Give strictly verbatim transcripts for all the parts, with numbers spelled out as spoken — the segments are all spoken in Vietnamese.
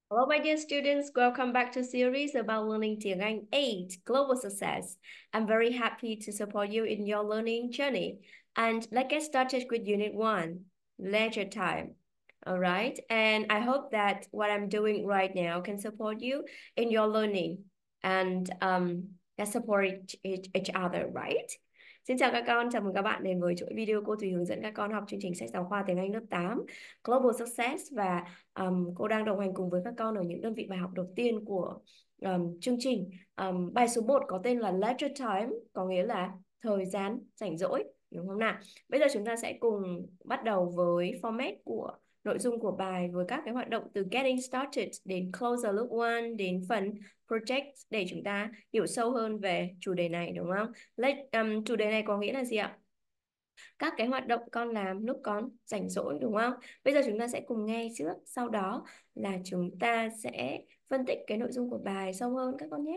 Hello, my dear students. Welcome back to series about learning tiếng Anh eight, Global Success. I'm very happy to support you in your learning journey. And let's get started with Unit one, Leisure Time. All right. And I hope that what I'm doing right now can support you in your learning and um, that support each, each other, right? Xin chào các con, chào mừng các bạn đến với chuỗi video cô Thùy hướng dẫn các con học chương trình sách giáo khoa tiếng Anh lớp tám Global Success, và um, cô đang đồng hành cùng với các con ở những đơn vị bài học đầu tiên của um, chương trình. Um, bài số một có tên là Leisure Time, có nghĩa là thời gian rảnh rỗi, đúng không nào? Bây giờ chúng ta sẽ cùng bắt đầu với format của nội dung của bài với các cái hoạt động từ Getting Started đến Closer Look One đến phần Project để chúng ta hiểu sâu hơn về chủ đề này, đúng không? Let, um, chủ đề này có nghĩa là gì ạ? Các cái hoạt động con làm lúc con rảnh rỗi, đúng không? Bây giờ chúng ta sẽ cùng nghe trước, sau đó là chúng ta sẽ phân tích cái nội dung của bài sâu hơn các con nhé.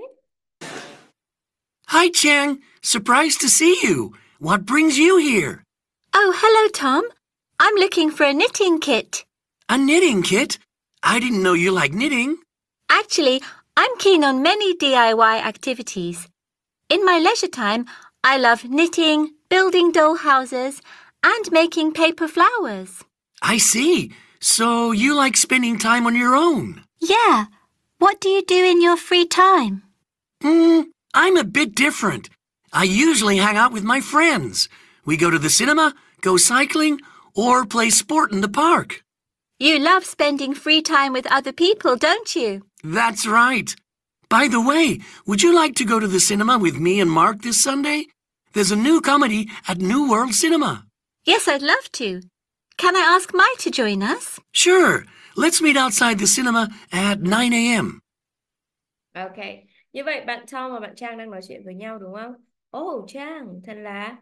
Hi, Chang. Surprised to see you. What brings you here? Oh, hello, Tom. I'm looking for a knitting kit. A knitting kit? I didn't know you liked knitting. Actually, I'm keen on many D I Y activities. In my leisure time, I love knitting, building doll houses, and making paper flowers. I see. So you like spending time on your own? Yeah. What do you do in your free time? Hmm, I'm a bit different. I usually hang out with my friends. We go to the cinema, go cycling, or play sport in the park. You love spending free time with other people, don't you? That's right. By the way, would you like to go to the cinema with me and Mark this Sunday? There's a new comedy at New World Cinema. Yes, I'd love to. Can I ask Mai to join us? Sure. Let's meet outside the cinema at nine a m Ok, như vậy bạn Tom và bạn Trang đang nói chuyện với nhau, đúng không? Oh, Trang, thật là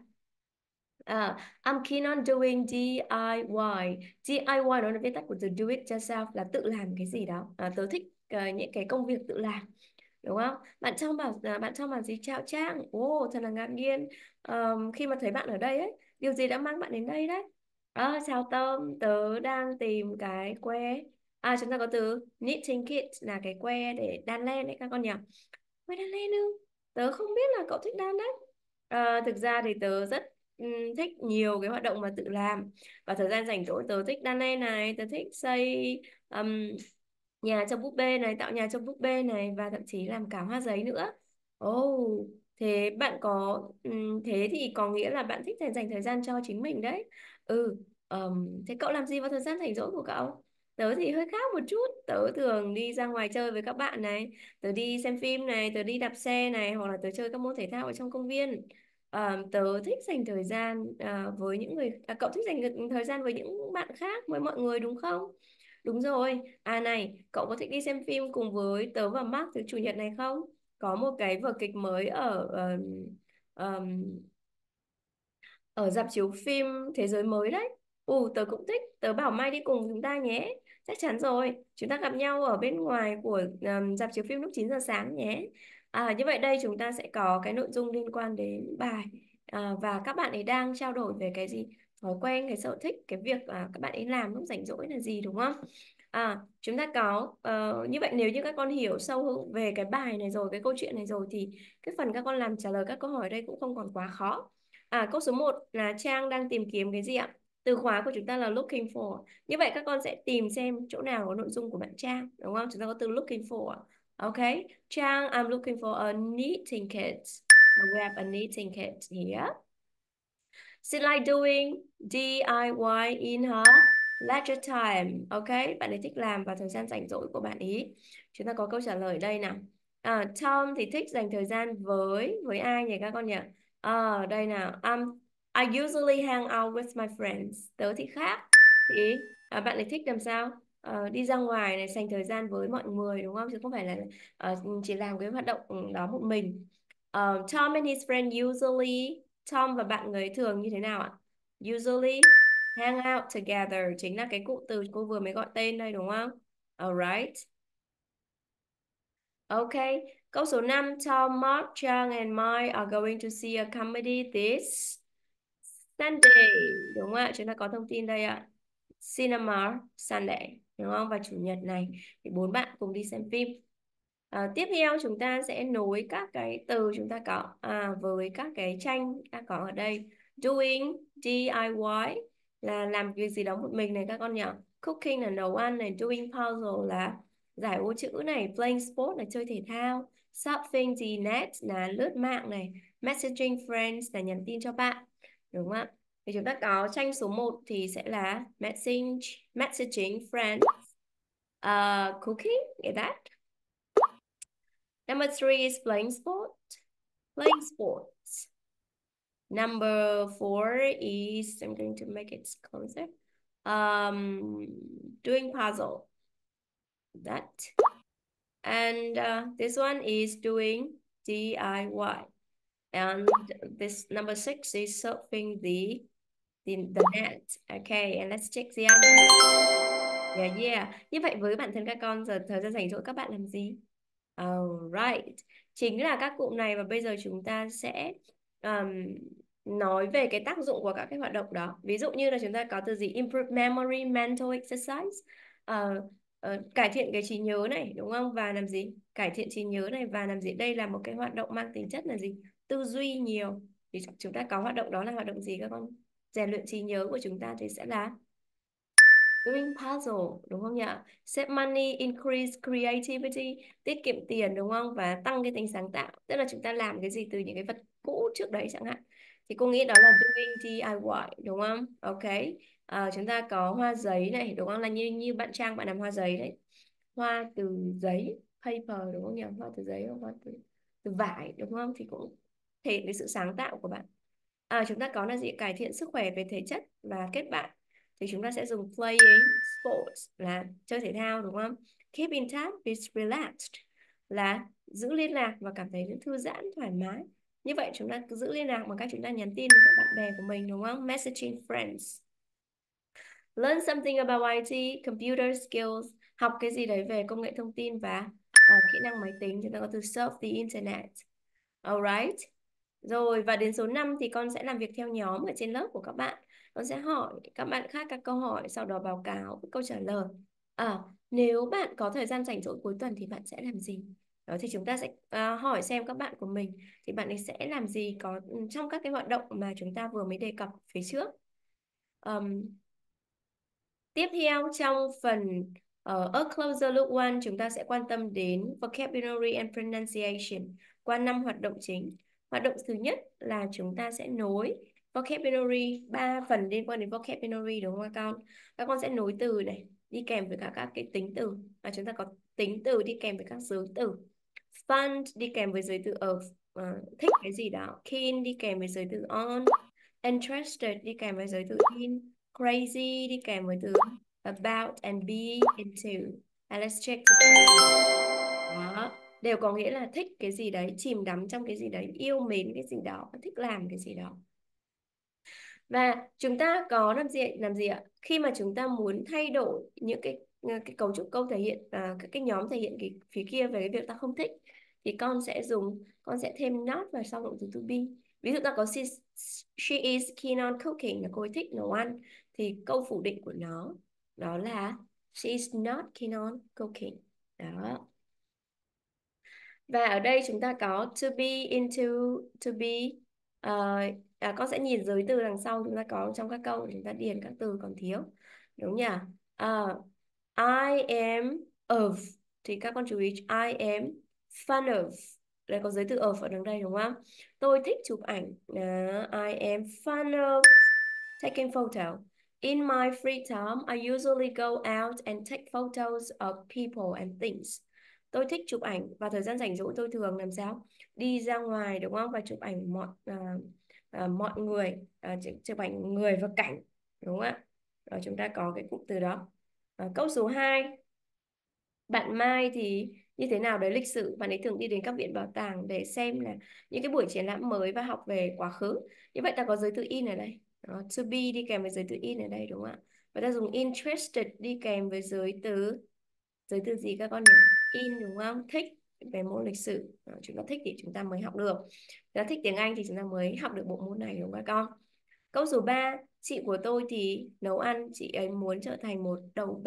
uh, I'm keen on doing D I Y. D I Y nó là viết tắt của từ do it yourself, là tự làm cái gì đó. À, tớ thích uh, những cái công việc tự làm, đúng không? Bạn Trong bảo là bạn Trong bảo gì? Chào Trang. Ồ, oh, thật là ngạc nhiên um, khi mà thấy bạn ở đây ấy. Điều gì đã mang bạn đến đây đấy? À, chào Tâm, tớ đang tìm cái que. À, chúng ta có từ knitting kit là cái que để đan len đấy các con nhỉ? Que đan len ư? Tớ không biết là cậu thích đan đấy. À, thực ra thì tớ rất um, thích nhiều cái hoạt động mà tự làm. Và thời gian rảnh rỗi tớ thích đan len này, tớ thích xây um, nhà cho búp bê này, tạo nhà cho búp bê này, và thậm chí làm cả hoa giấy nữa. Ồ, oh, thế bạn có ừm, thế thì có nghĩa là bạn thích dành dành thời gian cho chính mình đấy. Ừ, ừm, thế cậu làm gì vào thời gian rảnh rỗi của cậu? Tớ thì hơi khác một chút, tớ thường đi ra ngoài chơi với các bạn này, tớ đi xem phim này, tớ đi đạp xe này, hoặc là tớ chơi các môn thể thao ở trong công viên. Ờm, tớ thích dành thời gian à, với những người à, cậu thích dành thời gian với những bạn khác, với mọi người, đúng không? Đúng rồi. À này, cậu có thích đi xem phim cùng với tớ và Mark thứ chủ nhật này không? Có một cái vở kịch mới ở ờm, ờm, ở rạp chiếu phim Thế giới mới đấy. Ồ, tớ cũng thích. Tớ bảo Mai đi cùng chúng ta nhé. Chắc chắn rồi. Chúng ta gặp nhau ở bên ngoài của ờm, rạp chiếu phim lúc chín giờ sáng nhé. À, như vậy đây chúng ta sẽ có cái nội dung liên quan đến bài. À, và các bạn ấy đang trao đổi về cái gì? Thói quen, cái sở thích, cái việc à, các bạn ấy làm lúc rảnh rỗi là gì, đúng không? À, chúng ta có ờ, như vậy nếu như các con hiểu sâu hơn về cái bài này rồi, cái câu chuyện này rồi, thì cái phần các con làm trả lời các câu hỏi đây cũng không còn quá khó. À, câu số một là Trang đang tìm kiếm cái gì ạ? Từ khóa của chúng ta là looking for. Như vậy các con sẽ tìm xem chỗ nào có nội dung của bạn Trang, đúng không? Chúng ta có từ looking for ạ. Ok, Trang, I'm looking for a knitting kit. So we have a knitting kit here. She like doing D I Y in her leisure time. Ok, bạn ấy thích làm vào thời gian rảnh rỗi của bạn ấy. Chúng ta có câu trả lời đây nào. À, Tom thì thích dành thời gian với với ai nhỉ các con nhỉ? À, đây nào. Um, I usually hang out with my friends. Tớ thì khác. Thì à, bạn ấy thích làm sao? Ờ, đi ra ngoài này, dành thời gian với mọi người, đúng không? Chứ không phải là ờ, chỉ làm cái hoạt động đó một mình. Ờ, Tom and his friend usually, Tom và bạn người thường như thế nào ạ? Usually hang out together chính là cái cụm từ cô vừa mới gọi tên đây, đúng không? Alright. Ok. Câu số năm, Tom, Mark, Chang and Mai are going to see a comedy this Sunday. Đúng không ạ? Chúng ta có thông tin đây ạ. Cinema Sunday. đúng không? Và chủ nhật này thì bốn bạn cùng đi xem phim. À, tiếp theo chúng ta sẽ nối các cái từ chúng ta có à, với các cái tranh ta có ở đây. Doing, D I Y là làm việc gì đó một mình này các con nhỉ? Cooking là nấu ăn này, doing puzzle là giải ô chữ này, playing sport là chơi thể thao, surfing the net là lướt mạng này, messaging friends là nhắn tin cho bạn, đúng không ạ? Thì chúng ta có tranh số một thì sẽ là messaging, messaging friends, uh, cooking, get that? Number three is playing sport, playing sports. Number four is, I'm going to make it closer, um, doing puzzle, that. And uh, this one is doing D I Y. And this number six is surfing the, the, the net. Okay, and let's check the other. Yeah, yeah. Như vậy với bản thân các con giờ thời gian rảnh rỗi các bạn làm gì? Alright. Chính là các cụm này và bây giờ chúng ta sẽ um, nói về cái tác dụng của các cái hoạt động đó. Ví dụ như là chúng ta có từ gì? Improve memory, mental exercise. Uh, uh, cải thiện cái trí nhớ này, đúng không? Và làm gì? Cải thiện trí nhớ này và làm gì? Đây là một cái hoạt động mang tính chất là gì? Tư duy nhiều. Thì chúng ta có hoạt động đó là hoạt động gì các con? Rèn luyện trí nhớ của chúng ta thì sẽ là doing puzzle, đúng không nhỉ? Save money, increase creativity, tiết kiệm tiền, đúng không? Và tăng cái tính sáng tạo. Tức là chúng ta làm cái gì từ những cái vật cũ trước đấy chẳng hạn. Thì cô nghĩ đó là doing D I Y, đúng không? Ok. À, chúng ta có hoa giấy này, đúng không? Là như như bạn Trang bạn làm hoa giấy đấy. Hoa từ giấy, paper, đúng không nhỉ? Hoa từ giấy, hoa từ, từ vải, đúng không? Thì cũng thể hiện cái sự sáng tạo của bạn. À, chúng ta có là gì? Cải thiện sức khỏe về thể chất và kết bạn. Thì chúng ta sẽ dùng playing sports là chơi thể thao, đúng không? Keep in touch with relaxed là giữ liên lạc và cảm thấy thư giãn, thoải mái. Như vậy chúng ta cứ giữ liên lạc bằng cách chúng ta nhắn tin với các bạn bè của mình, đúng không? Messaging friends. Learn something about I T, computer skills, học cái gì đấy về công nghệ thông tin và uh, kỹ năng máy tính. Chúng ta có từ surf the internet. Alright. Rồi và đến số năm thì con sẽ làm việc theo nhóm ở trên lớp của các bạn. Con sẽ hỏi các bạn khác các câu hỏi, sau đó báo cáo câu trả lời. À, nếu bạn có thời gian rảnh rỗi cuối tuần thì bạn sẽ làm gì? Đó thì chúng ta sẽ uh, hỏi xem các bạn của mình thì bạn ấy sẽ làm gì có trong các cái hoạt động mà chúng ta vừa mới đề cập phía trước. Um, Tiếp theo trong phần uh, A Closer Look One chúng ta sẽ quan tâm đến Vocabulary and Pronunciation qua năm hoạt động chính. Hoạt động thứ nhất là chúng ta sẽ nối vocabulary, ba phần liên quan đến vocabulary, đúng không các con? Các con sẽ nối từ này đi kèm với cả các cái tính từ. Và chúng ta có tính từ đi kèm với các giới từ. Fun đi kèm với giới từ of, uh, thích cái gì đó. Keen đi kèm với giới từ on. Interested đi kèm với giới từ in. Crazy đi kèm với từ about and be into. And let's check đó, đều có nghĩa là thích cái gì đấy, chìm đắm trong cái gì đấy, yêu mến cái gì đó, thích làm cái gì đó. Và chúng ta có làm gì làm gì ạ? Khi mà chúng ta muốn thay đổi những cái cái cấu trúc câu thể hiện à, các cái nhóm thể hiện cái phía kia về cái việc ta không thích thì con sẽ dùng con sẽ thêm not vào sau động từ to be. Ví dụ ta có she, she is keen on cooking là cô ấy thích nấu ăn thì câu phủ định của nó đó là she is not keen on cooking. Đó. Và ở đây chúng ta có to be, into, to be. Uh, à, con sẽ nhìn giới từ đằng sau chúng ta có trong các câu chúng ta điền các từ còn thiếu. Đúng nhỉ? Uh, I am of. Thì các con chú ý I am fun of. Đây có giới từ of ở đằng đây đúng không? Tôi thích chụp ảnh. Uh, I am fun of taking photo. In my free time, I usually go out and take photos of people and things. Tôi thích chụp ảnh và thời gian rảnh rỗi tôi thường làm sao? Đi ra ngoài đúng không? Và chụp ảnh mọi uh, uh, mọi người, uh, chụp, chụp ảnh người và cảnh, đúng không ạ? Rồi chúng ta có cái cụm từ đó. Uh, câu số hai. Bạn Mai thì như thế nào đấy lịch sử, bạn ấy thường đi đến các viện bảo tàng để xem là những cái buổi triển lãm mới và học về quá khứ. Như vậy ta có giới từ in ở đây. Đó, to be đi kèm với giới từ in ở đây đúng không ạ? Và ta dùng interested đi kèm với giới từ giới từ gì các con nhỉ? In đúng không? Thích về môn lịch sử. Đó, chúng ta thích thì chúng ta mới học được. Chúng ta thích tiếng Anh thì chúng ta mới học được bộ môn này đúng không các con? Câu số ba, chị của tôi thì nấu ăn, chị ấy muốn trở thành một đầu bếp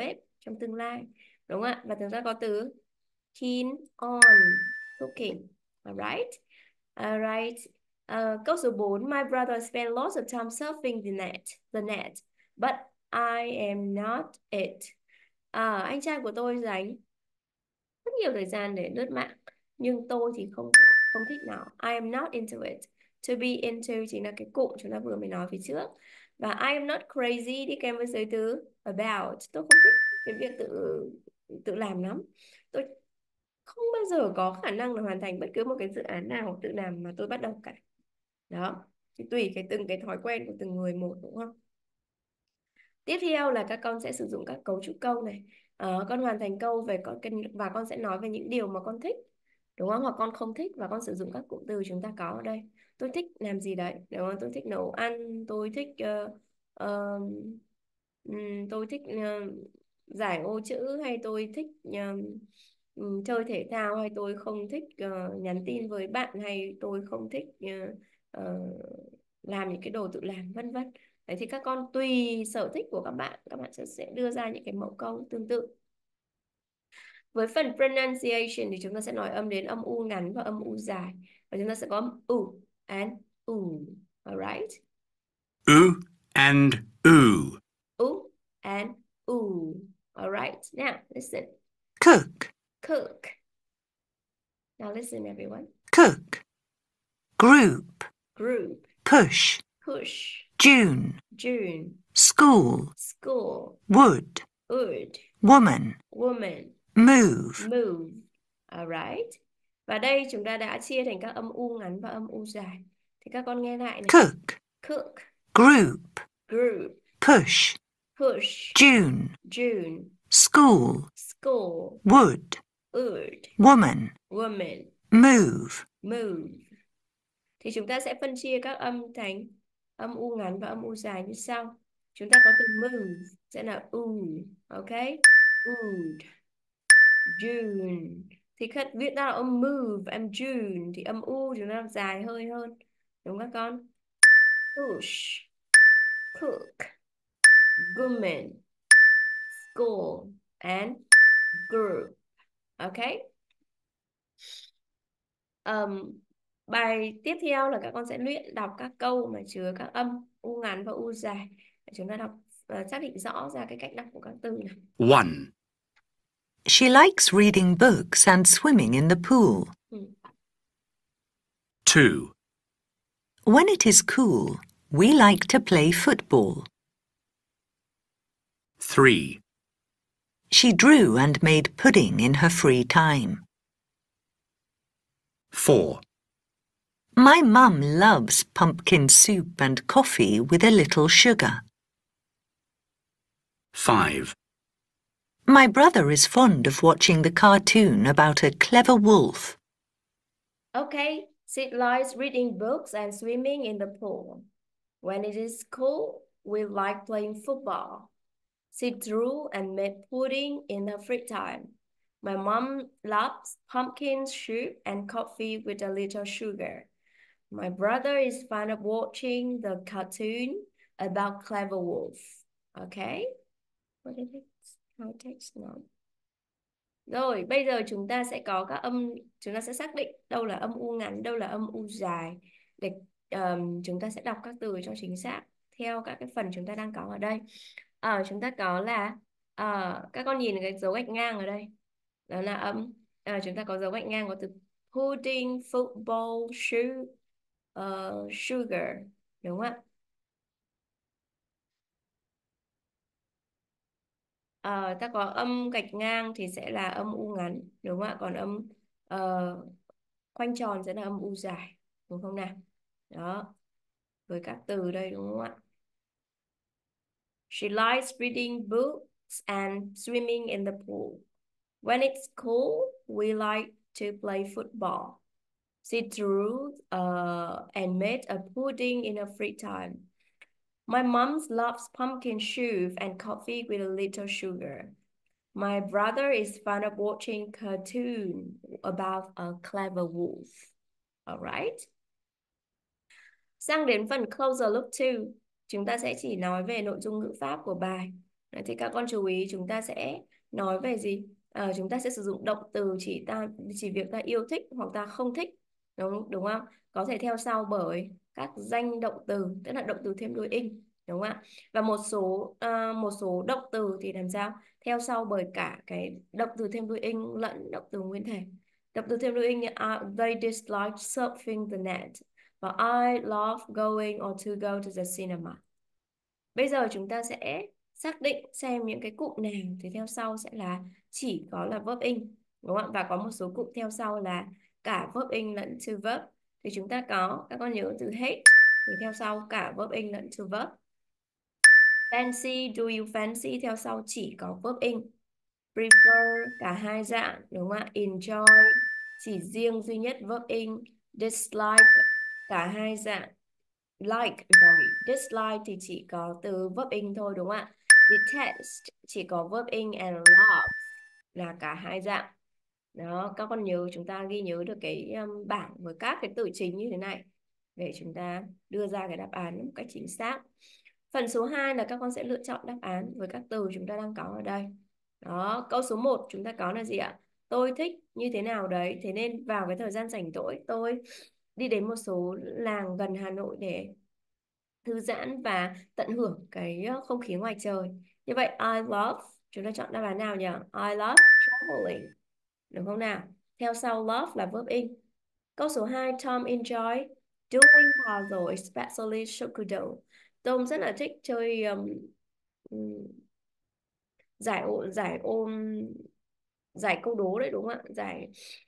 trong tương lai, đúng không ạ? Và chúng ta có từ keen on cooking. Alright. Alright. Uh, câu số bốn. My brother spent lots of time surfing the net. The net. But I am not it. À, anh trai của tôi dành rất nhiều thời gian để lướt mạng, nhưng tôi thì không không thích nó. I am not into it. To be into chính là cái cụm chúng ta vừa mới nói phía trước. Và I am not crazy đi kèm với giới từ about. Tôi không thích cái việc tự tự làm lắm. Tôi không bao giờ có khả năng là hoàn thành bất cứ một cái dự án nào tự làm mà tôi bắt đầu cả. Đó, thì tùy cái từng cái thói quen của từng người một, đúng không? Tiếp theo là các con sẽ sử dụng các cấu trúc câu này. Ờ, con hoàn thành câu về con và con sẽ nói về những điều mà con thích, đúng không? Hoặc con không thích, và con sử dụng các cụm từ chúng ta có ở đây. Tôi thích làm gì đấy, đúng không? Tôi thích nấu ăn, tôi thích uh, uh, um, tôi thích uh, giải ô chữ, hay tôi thích uh, um, chơi thể thao, hay tôi không thích uh, nhắn tin với bạn, hay tôi không thích uh, uh, làm những cái đồ tự làm, vân vân. Đấy, thì các con tùy sở thích của các bạn, các bạn sẽ, sẽ đưa ra những cái mẫu câu tương tự. Với phần pronunciation thì chúng ta sẽ nói âm đến âm u ngắn và âm u dài. Và chúng ta sẽ có âm u and u. Alright? U and oo. U and u. Alright? Now, listen. Cook, Cook. Now listen, everyone. cook. Group, Group. push. Push. June, June. school. School. Wood, Wood. woman. Woman. Move, Move. Alright. Và đây chúng ta đã chia thành các âm u ngắn và âm u dài. Thì các con nghe lại này. cook. Cook. Group, Group. push. Push. June, June. school. School. Wood, Wood. woman. Woman. Move, Move. Thì chúng ta sẽ phân chia các âm thành âm u ngắn và âm u dài như sau. Chúng ta có từ move sẽ là u, ok? Wood. June. Thì khách viết ra là âm move, âm June thì âm u chúng ta làm dài hơi hơn, đúng các con? Push, cook, woman, school and group. Ok. Um, bài tiếp theo là các con sẽ luyện đọc các câu mà chứa các âm u ngắn và u dài. Chúng ta đọc uh, xác định rõ ra cái cách đọc của các từ này. one. She likes reading books and swimming in the pool. Ừ. two. When it is cool, we like to play football. three. She drew and made pudding in her free time. four. My mum loves pumpkin soup and coffee with a little sugar. five. My brother is fond of watching the cartoon about a clever wolf. Okay, Sid likes reading books and swimming in the pool. When it is cool, we like playing football. Sid drew and made pudding in her free time. My mom loves pumpkin soup and coffee with a little sugar. My brother is fond of watching the cartoon about clever wolf. Okay? What is it? How text now? Rồi, bây giờ chúng ta sẽ có các âm, chúng ta sẽ xác định đâu là âm u ngắn, đâu là âm u dài, để um, chúng ta sẽ đọc các từ cho chính xác theo các cái phần chúng ta đang có ở đây. Ở chúng ta có là uh, các con nhìn cái dấu gạch ngang ở đây, đó là âm. À, chúng ta có dấu gạch ngang có từ pudding, football, shoe, uh, sugar, đúng không ạ? Uh, ta có âm gạch ngang thì sẽ là âm u ngắn, đúng không ạ? Còn âm uh, khoanh tròn sẽ là âm u dài, đúng không nào? Đó, với các từ đây, đúng không ạ? She likes reading books and swimming in the pool. When it's cool, we like to play football. She drew uh, and made a pudding in her free time. My mom loves pumpkin soup and coffee with a little sugar. My brother is fond of watching cartoon about a clever wolf. Alright. Sang đến phần closer look two, chúng ta sẽ chỉ nói về nội dung ngữ pháp của bài. Thì các con chú ý chúng ta sẽ nói về gì? Ờ, chúng ta sẽ sử dụng động từ chỉ ta chỉ việc ta yêu thích hoặc ta không thích, đúng đúng không? Có thể theo sau bởi các danh động từ, tức là động từ thêm đuôi ing, đúng không ạ? Và một số ờ, một số động từ thì làm sao? Theo sau bởi cả cái động từ thêm đuôi ing lẫn động từ nguyên thể. Động từ thêm đuôi ing như uh, they dislike surfing the net và I love going or to go to the cinema. Bây giờ chúng ta sẽ xác định xem những cái cụm nào thì theo sau sẽ là chỉ có là verb in, đúng không ạ? Và có một số cụm theo sau là cả verb in lẫn to verb. Thì chúng ta có, các con nhớ từ hate thì theo sau cả verb in lẫn to verb. Fancy, do you fancy theo sau chỉ có verb in. Prefer cả hai dạng, đúng không ạ? Enjoy chỉ riêng duy nhất verb in. Dislike cả hai dạng. Like, sorry, dislike thì chỉ có từ verb in thôi, đúng không ạ? Detest chỉ có verb in and love là cả hai dạng. Đó, các con nhớ, chúng ta ghi nhớ được cái um, bảng với các cái từ chính như thế này để chúng ta đưa ra cái đáp án một cách chính xác. Phần số hai là các con sẽ lựa chọn đáp án với các từ chúng ta đang có ở đây. Đó, câu số một chúng ta có là gì ạ? Tôi thích như thế nào đấy, thế nên vào cái thời gian rảnh rỗi tôi đi đến một số làng gần Hà Nội để thư giãn và tận hưởng cái không khí ngoài trời. Như vậy I love, chúng ta chọn đáp án nào nhỉ? I love traveling, đúng không nào? Theo sau love là verb in. Câu số hai, Tom enjoy doing puzzle, especially Sudoku. Tom rất là thích chơi um, um, giải ô, giải ôm giải câu đố đấy, đúng không ạ? Giải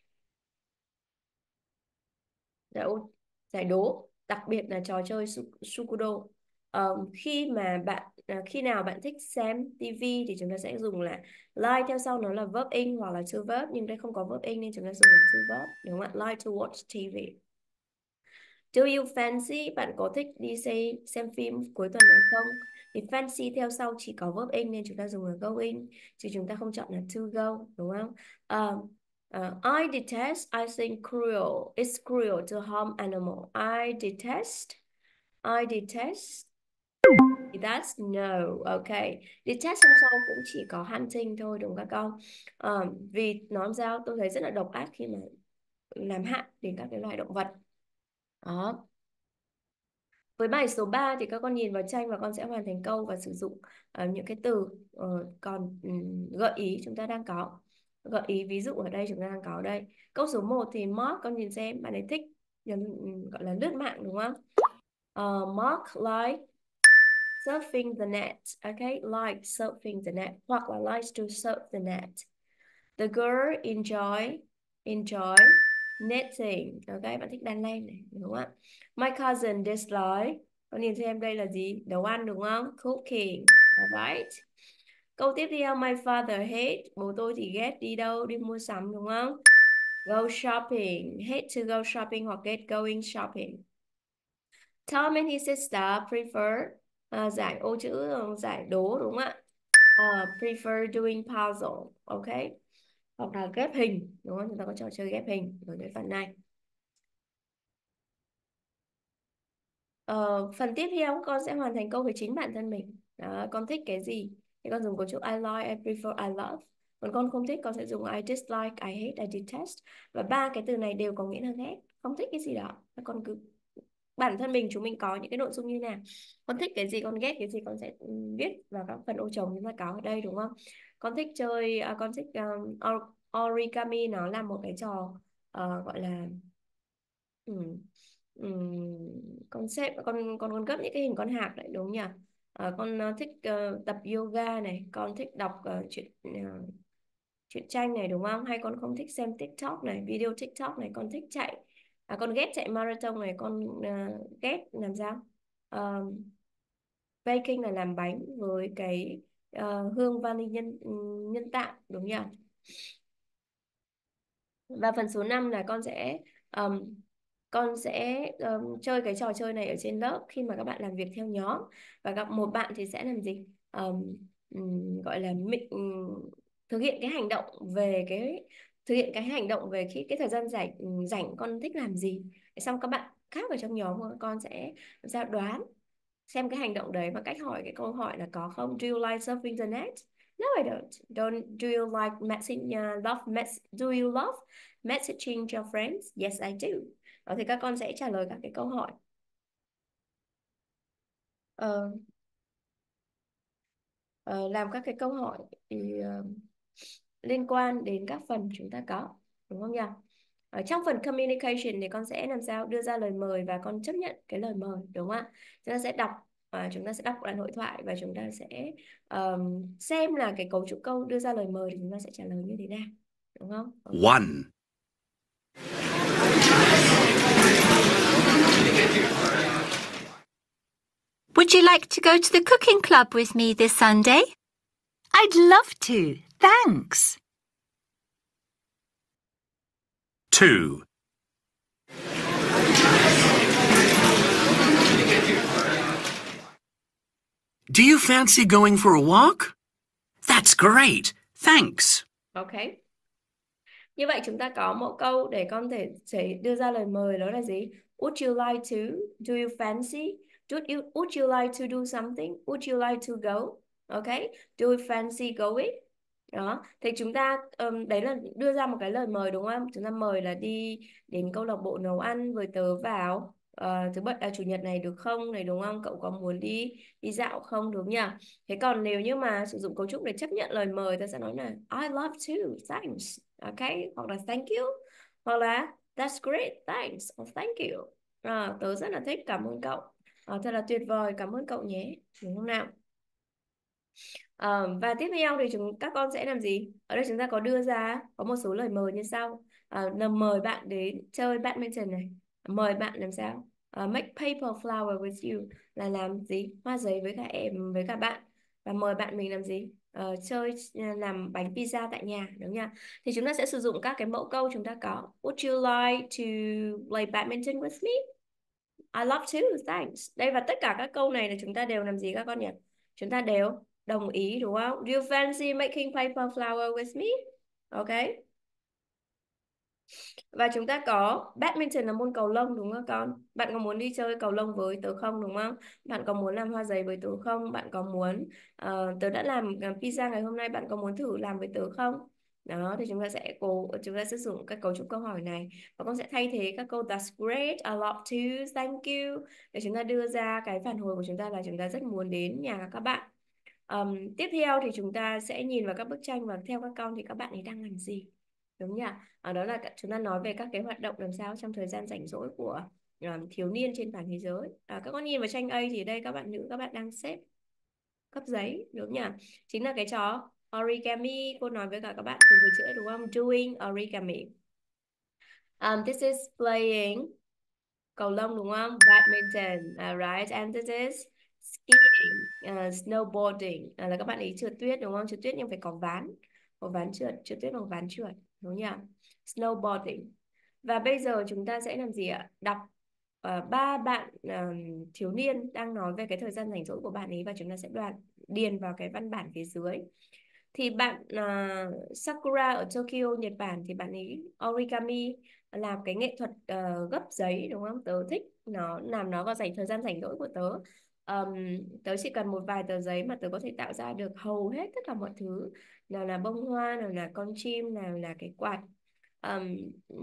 giải ô, giải đố, đặc biệt là trò chơi Su- Sudoku. Ờ, khi mà bạn à, khi nào bạn thích xem tivi thì chúng ta sẽ dùng là like, theo sau nó là verb in hoặc là to verb, nhưng đây không có verb in nên chúng ta dùng là to verb, đúng không ạ? Like to watch ti vi. Do you fancy, bạn có thích đi xem, xem phim cuối tuần này không? Thì fancy theo sau chỉ có verb in nên chúng ta dùng là going, chứ chúng ta không chọn là to go, đúng không? Um, uh, I detest, I think cruel, it's cruel to harm animal. I detest, I detest, that's no, okay. Detest trong sau cũng chỉ có hunting thôi, đúng không các con? Um, vì nó sao tôi thấy rất là độc ác khi mà làm hại đến các cái loài động vật. Đó. Với bài số ba thì các con nhìn vào tranh và con sẽ hoàn thành câu và sử dụng uh, những cái từ uh, còn um, gợi ý chúng ta đang có. Gợi ý ví dụ ở đây chúng ta đang có đây. Câu số một thì Mark, con nhìn xem bạn ấy thích um, gọi là lướt mạng, đúng không? Uh, Mark like surfing the net. Okay, like surfing the net hoặc là likes to surf the net. The girl enjoy enjoy knitting. Ok, bạn thích đan len này, đúng không ạ? My cousin dislike. Con nhìn xem đây là gì? Nấu ăn, đúng không? Cooking. Alright. Câu tiếp theo, my father hate. Bố tôi thì ghét đi đâu? Đi mua sắm, đúng không? Go shopping. Hate to go shopping hoặc get going shopping. Tom and his sister prefer. À, giải ô chữ, giải đố, đúng không ạ? Uh, prefer doing puzzle. Ok, hoặc là ghép hình, đúng không? Chúng ta có trò chơi ghép hình ở cái phần này. Ờ, phần tiếp theo con sẽ hoàn thành câu với chính bản thân mình. Đó, con thích cái gì thì con dùng cấu trúc I like, I prefer, I love. Còn con không thích con sẽ dùng I dislike, I hate, I detest. Và ba cái từ này đều có nghĩa là ghét, không thích cái gì đó. Và con cứ bản thân mình, chúng mình có những cái nội dung như nào, con thích cái gì, con ghét cái gì, con sẽ ừ, viết vào các phần ô trống chúng ta có ở đây, đúng không? Con thích chơi à, con thích um, or- origami, nó là một cái trò ờ, gọi là ừ, ừ, con xếp con con con gấp những cái hình con hạc đấy, đúng nhỉ? Ờ, con ờ, thích ờ, tập yoga này, con thích đọc ờ, truyện ờ, truyện tranh này, đúng không? Hay con không thích xem TikTok này, video TikTok này, con thích chạy, à, con ghét chạy marathon này, con uh, ghét làm sao? Uh, baking là làm bánh với cái ờ, hương vani nhân nhân tạo, đúng nhỉ? Và phần số năm là con sẽ um, con sẽ um, chơi cái trò chơi này ở trên lớp khi mà các bạn làm việc theo nhóm, và gặp một bạn thì sẽ làm gì? Um, um, gọi là mi- um, thực hiện cái hành động về cái thực hiện cái hành động về khi cái thời gian rảnh rảnh con thích làm gì. Xong các bạn khác ở trong nhóm của con sẽ làm sao đoán xem cái hành động đấy bằng cách hỏi cái câu hỏi là có không. Do you like surfing the net? No, I don't. Don't. Do you like messaging? Uh, love mess? Do you love messaging your friends? Yes, I do. Đó, thì các con sẽ trả lời các cái câu hỏi. Ờ, ờ, làm các cái câu hỏi thì, uh, liên quan đến các phần chúng ta có, đúng không nhỉ? Ở trong phần communication thì con sẽ làm sao đưa ra lời mời và con chấp nhận cái lời mời, đúng không ạ? Chúng ta sẽ đọc và chúng ta sẽ đọc đoạn hội thoại và chúng ta sẽ um, xem là cái cấu trúc câu đưa ra lời mời thì chúng ta sẽ trả lời như thế nào, đúng không? Okay. One. Would you like to go to the cooking club with me this Sunday? I'd love to, thanks. Two. Do you fancy going for a walk? That's great. Thanks. Ok. Như vậy chúng ta có một câu để con thể, thể đưa ra lời mời, đó là gì? Would you like to? Do you fancy? Would you, would you like to do something? Would you like to go? Ok. Do you fancy going? Đó. Thì chúng ta um, đấy là đưa ra một cái lời mời, đúng không? Chúng ta mời là đi đến câu lạc bộ nấu ăn với tớ vào uh, thứ bảy à, chủ nhật này được không này, đúng không? Cậu có muốn đi đi dạo không, đúng nhỉ? Thế còn nếu như mà sử dụng cấu trúc để chấp nhận lời mời, ta sẽ nói là I love to, thanks. Ok, hoặc là thank you, hoặc là that's great, thanks, or thank you. À, tớ rất là thích, cảm ơn cậu. À, thật là tuyệt vời, cảm ơn cậu nhé, đúng không nào? À, và tiếp theo thì chúng các con sẽ làm gì? Ở đây chúng ta có đưa ra có một số lời mời như sau. À, là mời bạn đến chơi badminton này, mời bạn làm sao? Uh, make paper flower with you, là làm gì? Hoa giấy với cả em, với cả bạn. Và mời bạn mình làm gì? Uh, chơi làm bánh pizza tại nhà, đúng không? Thì chúng ta sẽ sử dụng các cái mẫu câu chúng ta có. Would you like to play badminton with me? I love to, thanks. Đây, và tất cả các câu này là chúng ta đều làm gì các con nhỉ? Chúng ta đều đồng ý, đúng không? Do you fancy making paper flower with me? Ok. Và chúng ta có badminton là môn cầu lông, đúng không con? Bạn có muốn đi chơi cầu lông với tớ không, đúng không? Bạn có muốn làm hoa giấy với tớ không? Bạn có muốn uh, tớ đã làm pizza ngày hôm nay, bạn có muốn thử làm với tớ không? Đó, thì chúng ta sẽ cố chúng ta sẽ sử dụng các cấu trúc câu hỏi này và con sẽ thay thế các câu that's great, I love to, thank you để chúng ta đưa ra cái phản hồi của chúng ta là chúng ta rất muốn đến nhà các bạn. Um, tiếp theo thì chúng ta sẽ nhìn vào các bức tranh và theo các con thì các bạn ấy đang làm gì, đúng nhỉ? Ở đó là chúng ta nói về các cái hoạt động làm sao trong thời gian rảnh rỗi của um, thiếu niên trên toàn thế giới. À, các con nhìn vào tranh A thì đây các bạn nữ các bạn đang xếp cấp giấy, đúng nhỉ? Chính là cái trò origami cô nói với cả các bạn cùng với chữ, đúng không? Doing origami. Um, this is playing cầu lông, đúng không? Badminton, uh, right? And this is skiing, uh, snowboarding, uh, là các bạn ấy trượt tuyết, đúng không? Trượt tuyết nhưng phải có ván, có ván trượt, trượt tuyết bằng ván trượt, đúng nhỉ? Snowboarding. Và bây giờ chúng ta sẽ làm gì ạ? Đọc uh, ba bạn uh, thiếu niên đang nói về cái thời gian rảnh rỗi của bạn ấy và chúng ta sẽ đoàn điền vào cái văn bản phía dưới. Thì bạn uh, Sakura ở Tokyo, Nhật Bản thì bạn ấy origami, làm cái nghệ thuật uh, gấp giấy, đúng không? Tớ thích nó, làm nó vào dành thời gian rảnh rỗi của tớ. Um, tớ chỉ cần một vài tờ giấy mà tớ có thể tạo ra được hầu hết tất cả mọi thứ, nào là bông hoa, nào là con chim, nào là cái quạt. Um,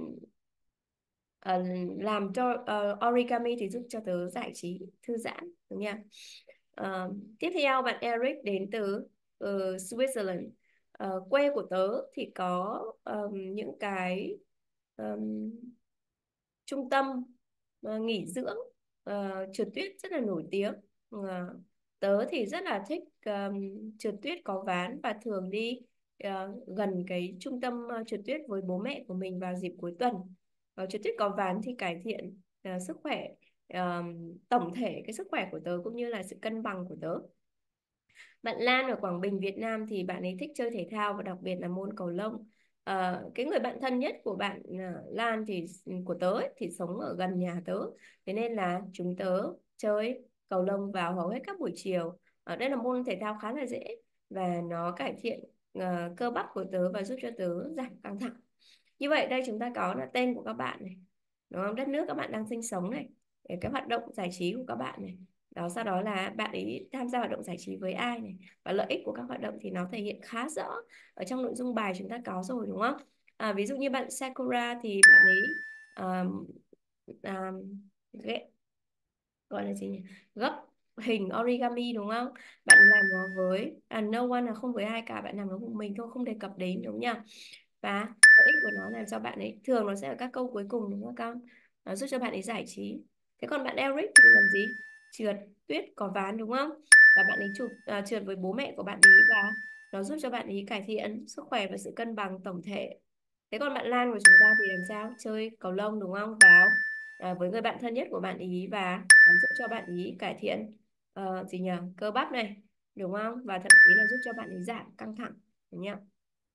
uh, làm cho uh, origami thì giúp cho tớ giải trí, thư giãn, đúng không? Uh, tiếp theo bạn Eric đến từ uh, Switzerland. Uh, quê của tớ thì có um, những cái um, trung tâm uh, nghỉ dưỡng uh, trượt tuyết rất là nổi tiếng. Uh, tớ thì rất là thích um, trượt tuyết có ván và thường đi uh, gần cái trung tâm uh, trượt tuyết với bố mẹ của mình vào dịp cuối tuần. Uh, trượt tuyết có ván thì cải thiện uh, sức khỏe, uh, tổng thể cái sức khỏe của tớ cũng như là sự cân bằng của tớ. Bạn Lan ở Quảng Bình, Việt Nam thì bạn ấy thích chơi thể thao và đặc biệt là môn cầu lông. À, cái người bạn thân nhất của bạn uh, Lan thì của tớ ấy, thì sống ở gần nhà tớ, thế nên là chúng tớ chơi cầu lông vào hầu hết các buổi chiều. Ở đây là môn thể thao khá là dễ và nó cải thiện uh, cơ bắp của tớ và giúp cho tớ giảm căng thẳng. Như vậy đây chúng ta có là tên của các bạn này, đúng không? Đất nước các bạn đang sinh sống này, cái hoạt động giải trí của các bạn này, Đó, sau đó là bạn ấy tham gia hoạt động giải trí với ai này, và lợi ích của các hoạt động thì nó thể hiện khá rõ ở trong nội dung bài chúng ta có rồi đúng không? À, ví dụ như bạn Sakura thì bạn ấy um, um, ghé- gọi là gì nhỉ? Gấp hình origami đúng không? Bạn làm nó với à, no one là không với ai cả, bạn làm nó một mình thôi, không đề cập đến đúng nhỉ? Và lợi ích của nó làm cho bạn ấy thường nó sẽ ở các câu cuối cùng đúng không con? Nó giúp cho bạn ấy giải trí. Thế còn bạn Eric thì làm gì? Trượt tuyết có ván đúng không? Và bạn ấy chụp à, trượt với bố mẹ của bạn ấy, và nó giúp cho bạn ấy cải thiện sức khỏe và sự cân bằng tổng thể. Thế còn bạn Lan của chúng ta thì làm sao? Chơi cầu lông đúng không? Vào à, với người bạn thân nhất của bạn ý, và nó giúp cho bạn ý cải thiện ờ, gì nhỉ? Cơ bắp này đúng không? Và thậm chí là giúp cho bạn ấy giảm căng thẳng đúng không?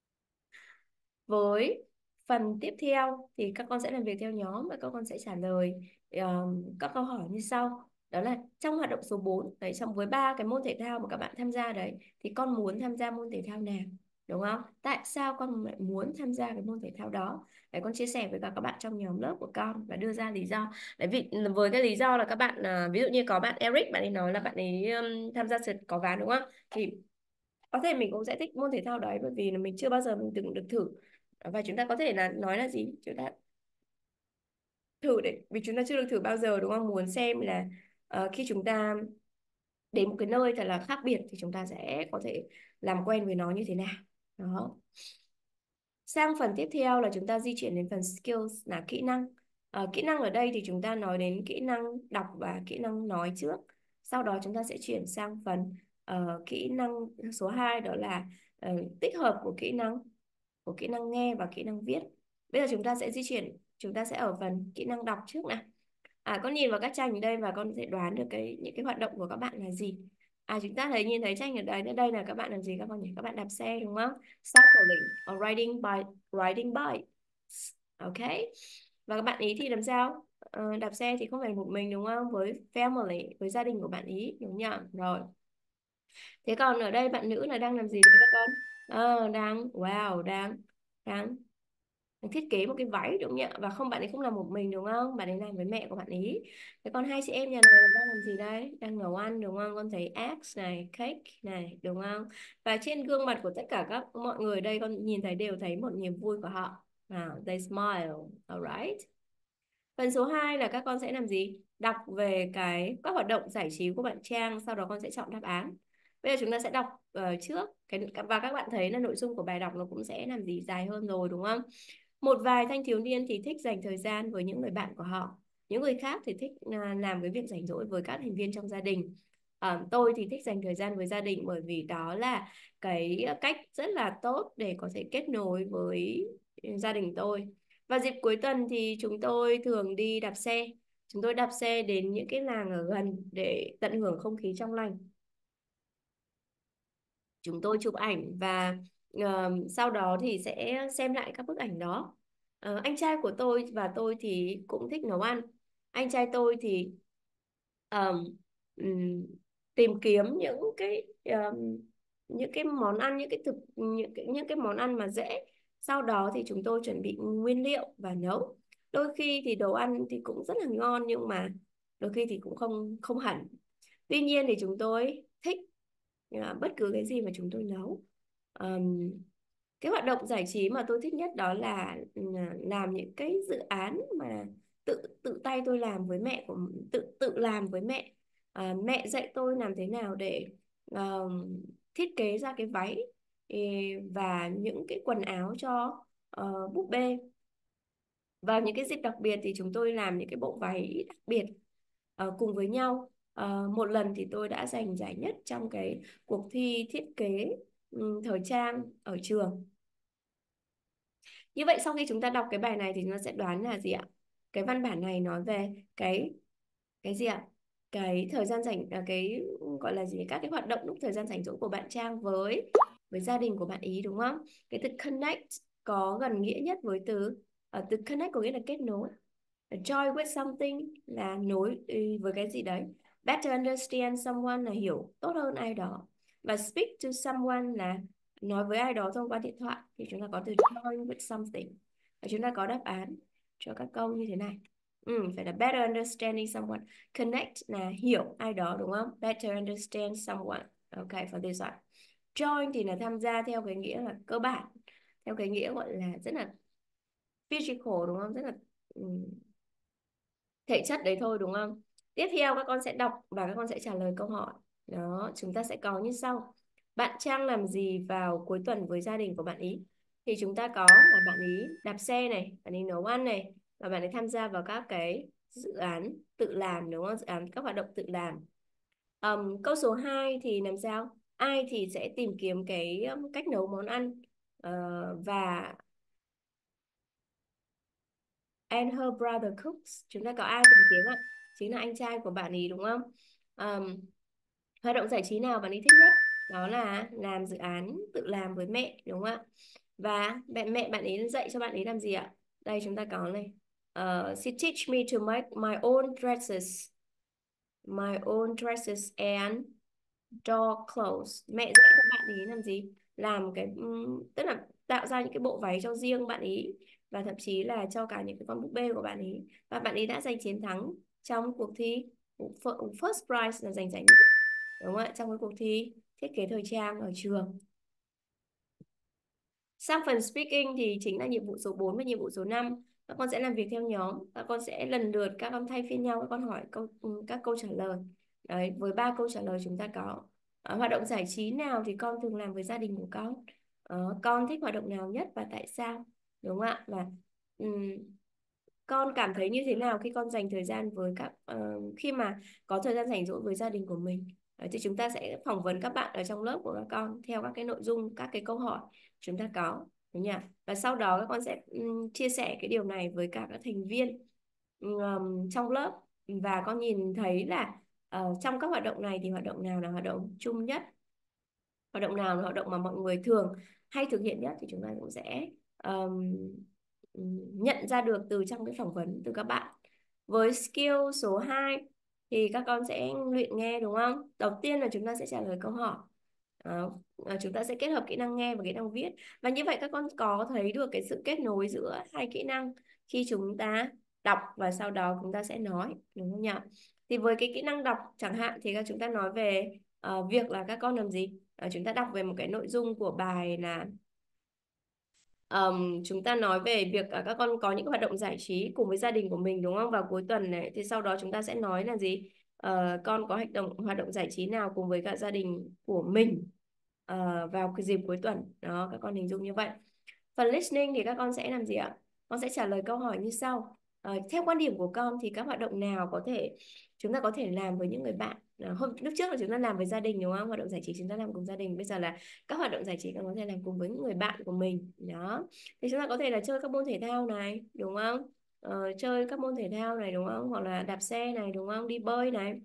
Với phần tiếp theo thì các con sẽ làm việc theo nhóm và các con sẽ trả lời um, các câu hỏi như sau. Đó là trong hoạt động số bốn đấy, trong với ba cái môn thể thao mà các bạn tham gia đấy, thì con muốn tham gia môn thể thao nào, đúng không? Tại sao con lại muốn tham gia cái môn thể thao đó? Đấy, con chia sẻ với cả các bạn trong nhóm lớp của con và đưa ra lý do. Đấy, vì với cái lý do là các bạn à, ví dụ như có bạn Eric, bạn ấy nói là bạn ấy um, tham gia trượt có ván đúng không? Thì có thể mình cũng sẽ thích môn thể thao đấy, bởi vì là mình chưa bao giờ mình từng được thử, và chúng ta có thể là nói là gì, chúng ta thử để vì chúng ta chưa được thử bao giờ đúng không, muốn xem là ờ, khi chúng ta đến một cái nơi thật là khác biệt thì chúng ta sẽ có thể làm quen với nó như thế nào. Đó, sang phần tiếp theo là chúng ta di chuyển đến phần skills là kỹ năng. Ờ, kỹ năng ở đây thì chúng ta nói đến kỹ năng đọc và kỹ năng nói trước, sau đó chúng ta sẽ chuyển sang phần ờ, kỹ năng số hai, đó là ờ, tích hợp của kỹ năng của kỹ năng nghe và kỹ năng viết. Bây giờ chúng ta sẽ di chuyển, chúng ta sẽ ở phần kỹ năng đọc trước này. À, con nhìn vào các tranh ở đây và con sẽ đoán được cái những cái hoạt động của các bạn là gì. À, chúng ta thấy nhìn thấy tranh ở đây, đây là các bạn làm gì các con nhỉ? Các bạn đạp xe đúng không? Cycling or riding bike, riding bike. Ok. Và các bạn ý thì làm sao? Ờ, đạp xe thì không phải một mình đúng không? Với family, với gia đình của bạn ý đúng nhỉ? Rồi. Thế còn ở đây bạn nữ là đang làm gì đấy các con? Ờ, đang wow, đang đang thiết kế một cái váy đúng không ạ? Và không, bạn ấy không làm một mình đúng không? Bạn ấy làm với mẹ của bạn ấy. Thế còn hai chị em nhà này đang làm gì đây? Đang nấu ăn đúng không? Con thấy eggs này, cake này đúng không? Và trên gương mặt của tất cả các mọi người đây con nhìn thấy đều thấy một niềm vui của họ. À, they smile, alright. Phần số hai là các con sẽ làm gì? Đọc về cái các hoạt động giải trí của bạn Trang, sau đó con sẽ chọn đáp án. Bây giờ chúng ta sẽ đọc uh, trước cái, và các bạn thấy là nội dung của bài đọc nó cũng sẽ làm gì dài hơn rồi đúng không? Một vài thanh thiếu niên thì thích dành thời gian với những người bạn của họ. Những người khác thì thích à, làm cái việc rảnh rỗi với các thành viên trong gia đình. À, tôi thì thích dành thời gian với gia đình, bởi vì đó là cái cách rất là tốt để có thể kết nối với gia đình tôi. Và dịp cuối tuần thì chúng tôi thường đi đạp xe. Chúng tôi đạp xe đến những cái làng ở gần để tận hưởng không khí trong lành. Chúng tôi chụp ảnh và ờ, sau đó thì sẽ xem lại các bức ảnh đó. Ờ, anh trai của tôi và tôi thì cũng thích nấu ăn. Anh trai tôi thì ờm, ừm, tìm kiếm những cái ờm, những cái món ăn, những cái thực những cái, những cái món ăn mà dễ. Sau đó thì chúng tôi chuẩn bị nguyên liệu và nấu. Đôi khi thì đồ ăn thì cũng rất là ngon, nhưng mà đôi khi thì cũng không không hẳn. Tuy nhiên thì chúng tôi thích à, bất cứ cái gì mà chúng tôi nấu. Ờm, cái hoạt động giải trí mà tôi thích nhất đó là ừ, làm những cái dự án mà tự tự tay tôi làm với mẹ của tự tự làm với mẹ. À, mẹ dạy tôi làm thế nào để ờm, thiết kế ra cái váy ê, và những cái quần áo cho ờ, búp bê. Vào những cái dịp đặc biệt thì chúng tôi làm những cái bộ váy đặc biệt ờ, cùng với nhau. Ờ, một lần thì tôi đã giành giải nhất trong cái cuộc thi thiết kế ừm, thời trang ở trường. Như vậy sau khi chúng ta đọc cái bài này thì chúng ta sẽ đoán là gì ạ? Cái văn bản này nói về cái cái gì ạ? Cái thời gian rảnh à, cái gọi là gì? Các cái hoạt động lúc thời gian rảnh rỗi của bạn Trang với với gia đình của bạn ý đúng không? Cái từ connect có gần nghĩa nhất với từ uh, từ connect có nghĩa là kết nối. Joy with something là nối ừ, với cái gì đấy. Better understand someone là hiểu tốt hơn ai đó. Và speak to someone là nói với ai đó thông qua điện thoại. Thì chúng ta có từ join with something. Và chúng ta có đáp án cho các câu như thế này. Ừ, phải là better understanding someone. Connect là hiểu ai đó đúng không? Better understand someone. Okay, for this one. Join thì là tham gia theo cái nghĩa là cơ bản, theo cái nghĩa gọi là rất là physical đúng không? Rất là um, thể chất đấy thôi đúng không? Tiếp theo các con sẽ đọc và các con sẽ trả lời câu hỏi. Đó, chúng ta sẽ có như sau. Bạn Trang làm gì vào cuối tuần với gia đình của bạn ý? Thì chúng ta có là bạn ý đạp xe này, bạn ý nấu ăn này, và bạn ấy tham gia vào các cái dự án tự làm đúng không? Dự án các hoạt động tự làm. Um, câu số hai thì làm sao? Ai thì sẽ tìm kiếm cái um, cách nấu món ăn uh, và and her brother cooks. Chúng ta có ai tìm kiếm ạ? Chính là anh trai của bạn ý đúng không? Um, hoạt động giải trí nào bạn ấy thích nhất? Đó là làm dự án tự làm với mẹ đúng không ạ? Và mẹ mẹ bạn ấy dạy cho bạn ấy làm gì ạ? Đây chúng ta có này. Uh, she teach me to make my own dresses. My own dresses and doll clothes. Mẹ dạy cho bạn ấy làm gì? Làm cái um, tức là tạo ra những cái bộ váy cho riêng bạn ấy và thậm chí là cho cả những cái con búp bê của bạn ấy. Và bạn ấy đã giành chiến thắng trong cuộc thi first prize là giành giải nhất đúng không ạ? Trong cái cuộc thi thiết kế thời trang ở trường. Sang phần speaking thì chính là nhiệm vụ số bốn và nhiệm vụ số năm. Các con sẽ làm việc theo nhóm. Các con sẽ lần lượt các con thay phiên nhau các con hỏi câu các câu trả lời. Đấy, với ba câu trả lời chúng ta có à, hoạt động giải trí nào thì con thường làm với gia đình của con. À, con thích hoạt động nào nhất và tại sao? Đúng không ạ? Và um, con cảm thấy như thế nào khi con dành thời gian với các uh, khi mà có thời gian rảnh rỗi với gia đình của mình. Đấy, thì chúng ta sẽ phỏng vấn các bạn ở trong lớp của các con theo các cái nội dung, các cái câu hỏi chúng ta có, đúng nhỉ? Và sau đó các con sẽ um, chia sẻ cái điều này với cả các thành viên um, trong lớp và con nhìn thấy là uh, trong các hoạt động này thì hoạt động nào là hoạt động chung nhất, hoạt động nào là hoạt động mà mọi người thường hay thực hiện nhất thì chúng ta cũng sẽ um, nhận ra được từ trong cái phỏng vấn từ các bạn. Với skill số hai thì các con sẽ luyện nghe đúng không? Đầu tiên là chúng ta sẽ trả lời câu hỏi. Đó. Chúng ta sẽ kết hợp kỹ năng nghe và kỹ năng viết. Và như vậy các con có thấy được cái sự kết nối giữa hai kỹ năng khi chúng ta đọc và sau đó chúng ta sẽ nói, đúng không nhỉ? Thì với cái kỹ năng đọc chẳng hạn thì các chúng ta nói về uh, việc là các con làm gì? Uh, chúng ta đọc về một cái nội dung của bài là Um, chúng ta nói về việc uh, các con có những hoạt động giải trí cùng với gia đình của mình đúng không? Vào cuối tuần này thì sau đó chúng ta sẽ nói là gì? Uh, con có hoạt động hoạt động giải trí nào cùng với cả gia đình của mình uh, vào cái dịp cuối tuần đó, các con hình dung như vậy. Phần listening thì các con sẽ làm gì ạ? Con sẽ trả lời câu hỏi như sau. Uh, theo quan điểm của con thì các hoạt động nào có thể chúng ta có thể làm với những người bạn? Uh, hôm lúc trước là chúng ta làm với gia đình đúng không? Hoạt động giải trí chúng ta làm cùng gia đình. Bây giờ là các hoạt động giải trí con có thể làm cùng với những người bạn của mình. Đó. Thì chúng ta có thể là chơi các môn thể thao này, đúng không? Uh, chơi các môn thể thao này đúng không? Hoặc là đạp xe này đúng không? Đi bơi này.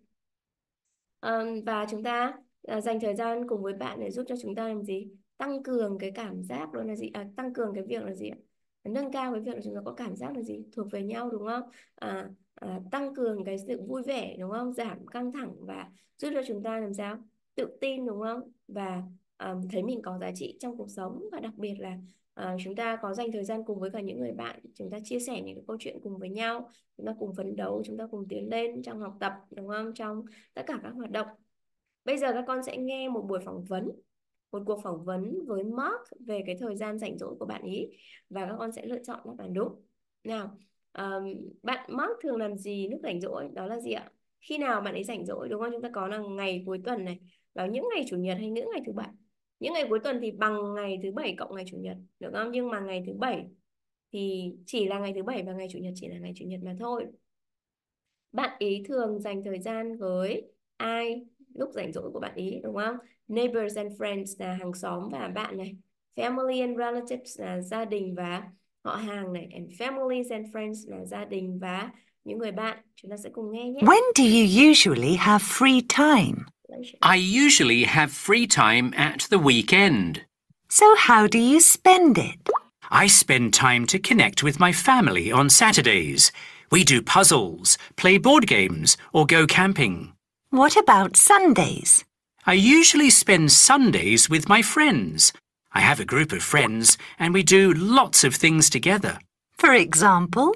Uh, và chúng ta uh, dành thời gian cùng với bạn để giúp cho chúng ta làm gì? Tăng cường cái cảm giác đó là gì? À, tăng cường cái việc là gì ạ? Nâng cao cái việc là chúng ta có cảm giác là gì? Thuộc về nhau đúng không? À, à, tăng cường cái sự vui vẻ đúng không? Giảm căng thẳng và giúp cho chúng ta làm sao? Tự tin đúng không? Và um, thấy mình có giá trị trong cuộc sống và đặc biệt là uh, chúng ta có dành thời gian cùng với cả những người bạn, chúng ta chia sẻ những cái câu chuyện cùng với nhau, chúng ta cùng phấn đấu, chúng ta cùng tiến lên trong học tập đúng không? Trong tất cả các hoạt động. Bây giờ các con sẽ nghe một buổi phỏng vấn, một cuộc phỏng vấn với Mark về cái thời gian rảnh rỗi của bạn ý và các con sẽ lựa chọn đáp án đúng. Nào, um, bạn Mark thường làm gì lúc rảnh rỗi? Đó là gì ạ? Khi nào bạn ấy rảnh rỗi đúng không? Chúng ta có là ngày cuối tuần này, vào những ngày chủ nhật hay những ngày thứ bảy. Những ngày cuối tuần thì bằng ngày thứ bảy cộng ngày chủ nhật, được không? Nhưng mà ngày thứ bảy thì chỉ là ngày thứ bảy và ngày chủ nhật chỉ là ngày chủ nhật mà thôi. Bạn ý thường dành thời gian với ai lúc rảnh rỗi của bạn ý đúng không? Neighbors and friends là hàng xóm và bạn này. Family and relatives là gia đình và họ hàng này. And families and friends là gia đình và những người bạn. Chúng ta sẽ cùng nghe nhé. When do you usually have free time? I usually have free time at the weekend. So how do you spend it? I spend time to connect with my family on Saturdays. We do puzzles, play board games, or go camping. What about Sundays? I usually spend Sundays with my friends. I have a group of friends and we do lots of things together. For example?